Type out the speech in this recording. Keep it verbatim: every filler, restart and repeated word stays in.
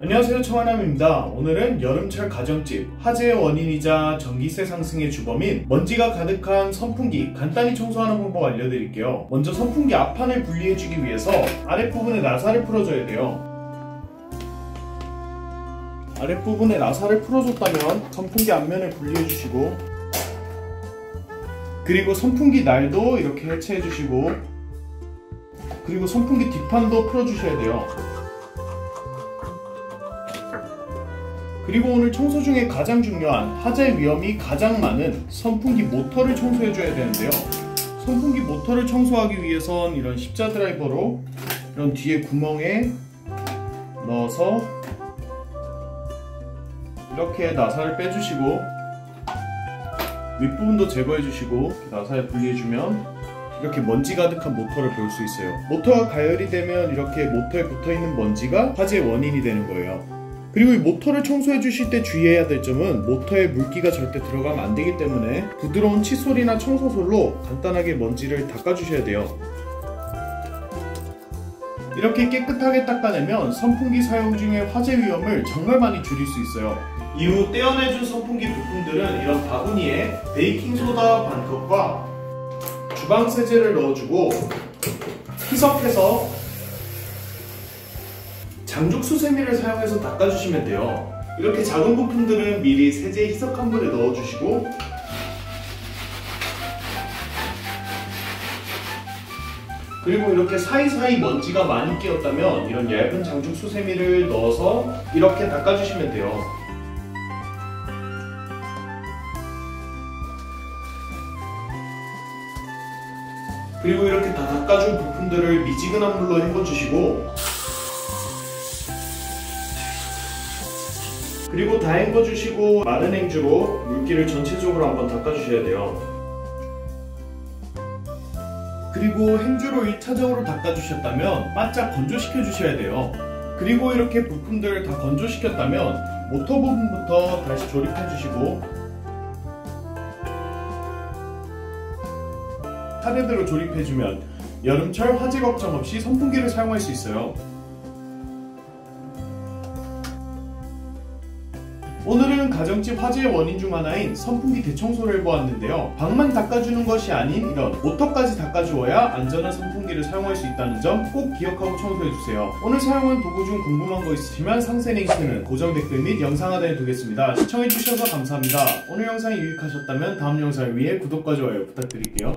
안녕하세요, 청아남입니다. 오늘은 여름철 가정집 화재의 원인이자 전기세 상승의 주범인 먼지가 가득한 선풍기 간단히 청소하는 방법 알려드릴게요. 먼저 선풍기 앞판을 분리해주기 위해서 아랫부분에 나사를 풀어줘야 돼요. 아랫부분에 나사를 풀어줬다면 선풍기 앞면을 분리해주시고, 그리고 선풍기 날도 이렇게 해체해주시고, 그리고 선풍기 뒷판도 풀어주셔야 돼요. 그리고 오늘 청소 중에 가장 중요한 화재 위험이 가장 많은 선풍기 모터를 청소해줘야 되는데요. 선풍기 모터를 청소하기 위해선 이런 십자 드라이버로 이런 뒤에 구멍에 넣어서 이렇게 나사를 빼주시고, 윗부분도 제거해주시고 나사를 분리해주면 이렇게 먼지 가득한 모터를 볼 수 있어요. 모터가 가열이 되면 이렇게 모터에 붙어있는 먼지가 화재의 원인이 되는 거예요. 그리고 이 모터를 청소해 주실 때 주의해야 될 점은 모터에 물기가 절대 들어가면 안 되기 때문에 부드러운 칫솔이나 청소솔로 간단하게 먼지를 닦아 주셔야 돼요. 이렇게 깨끗하게 닦아내면 선풍기 사용 중에 화재 위험을 정말 많이 줄일 수 있어요. 이후 떼어내준 선풍기 부품들은 이런 바구니에 베이킹소다 반컵과 주방세제를 넣어주고 희석해서 장죽 수세미를 사용해서 닦아주시면 돼요. 이렇게 작은 부품들은 미리 세제 희석한 물에 넣어주시고, 그리고 이렇게 사이사이 먼지가 많이 끼었다면 이런 얇은 장죽 수세미를 넣어서 이렇게 닦아주시면 돼요. 그리고 이렇게 다 닦아준 부품들을 미지근한 물로 헹궈주시고, 그리고 다 헹궈주시고 마른 행주로 물기를 전체적으로 한번 닦아주셔야 돼요. 그리고 행주로 일 차적으로 닦아주셨다면 바짝 건조시켜 주셔야 돼요. 그리고 이렇게 부품들을 다 건조시켰다면 모터 부분부터 다시 조립해 주시고, 차례대로 조립해주면 여름철 화재 걱정 없이 선풍기를 사용할 수 있어요. 오늘은 가정집 화재의 원인 중 하나인 선풍기 대청소를 해보았는데요. 방만 닦아주는 것이 아닌 이런 모터까지 닦아주어야 안전한 선풍기를 사용할 수 있다는 점 꼭 기억하고 청소해주세요. 오늘 사용한 도구 중 궁금한 거 있으시면 상세 링크는 고정 댓글 및 영상 하단에 두겠습니다. 시청해주셔서 감사합니다. 오늘 영상이 유익하셨다면 다음 영상을 위해 구독과 좋아요 부탁드릴게요.